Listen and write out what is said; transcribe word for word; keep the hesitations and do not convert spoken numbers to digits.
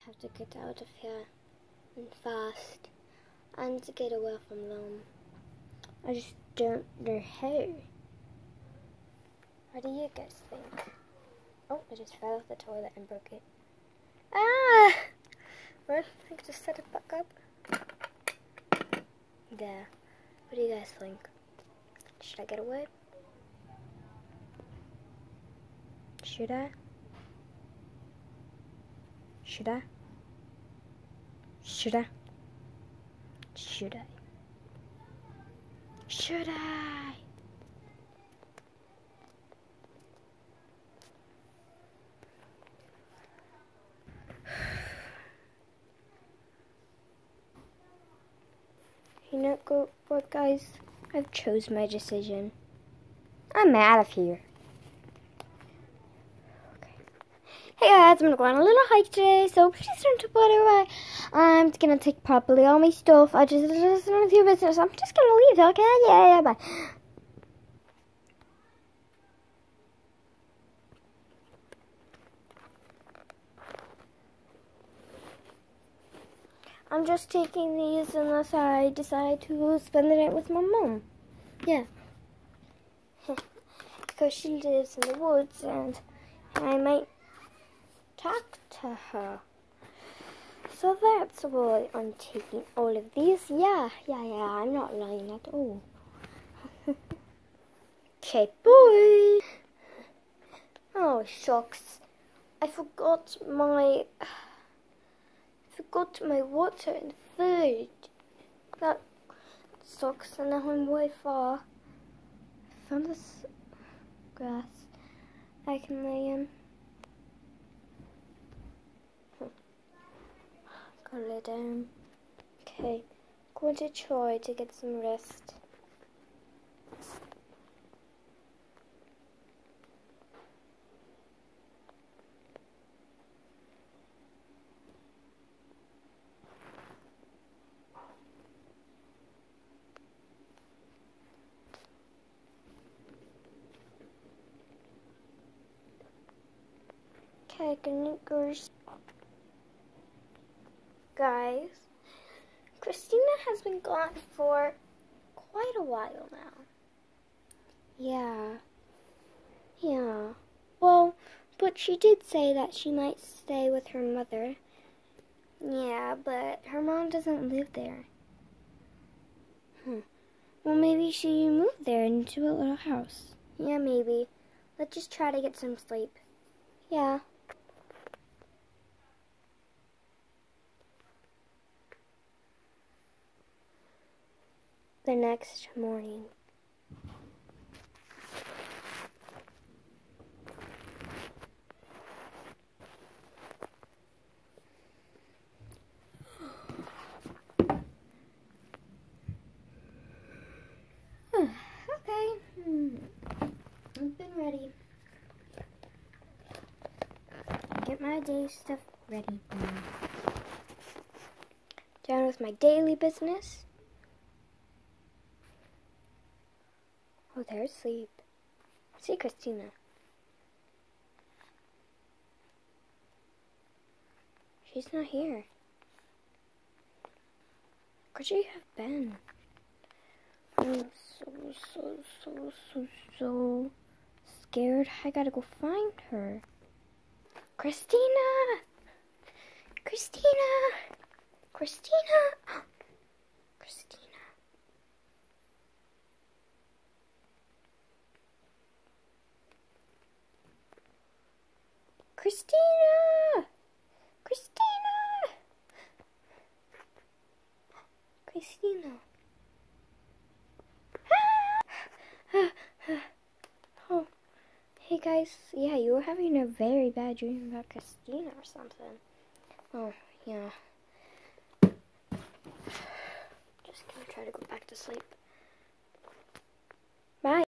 Have to get out of here and fast and to get away from them. I just don't know how. What do you guys think? Oh, I just fell off the toilet and broke it. Ah! Well, I can just set it back up. There. What do you guys think? Should I get away? Should I? Should I? Should I? Should I? Should I? You know go, what, guys? I've chose my decision. I'm out of here. Okay. Hey guys, I'm gonna go on a little hike today, so please don't bother away. I'm just gonna take probably all my stuff. I just, just done a few business. I'm just gonna leave, okay? Yeah, yeah, bye. I'm just taking these unless I decide to spend the night with my mom. Yeah. Because she lives in the woods and I might talk to her. So that's why I'm taking all of these. Yeah, yeah, yeah, I'm not lying at all. Okay, boy. Oh, shucks. I forgot my... forgot my water and food. That sucks, and now I'm way far. I found this grass I can lay in. Gotta lay down. Okay, going to try to get some rest. Okay, gonna go. Guys, Christina has been gone for quite a while now. Yeah. Yeah. Well, but she did say that she might stay with her mother. Yeah, but her mom doesn't live there. Hmm. Well, maybe she moved there into a little house. Yeah, maybe. Let's just try to get some sleep. Yeah. The next morning. Okay. Hmm. I've been ready. Get my day stuff ready. Down with my daily business. Oh, there's sleep. See Christina. She's not here. Could she have been? I'm so, so, so, so, so scared. I gotta go find her. Christina! Christina! Christina! Christina. Christina! Christina! Christina. Oh, hey guys. Yeah, you were having a very bad dream about Christina or something. Oh, yeah. Just gonna try to go back to sleep. Bye.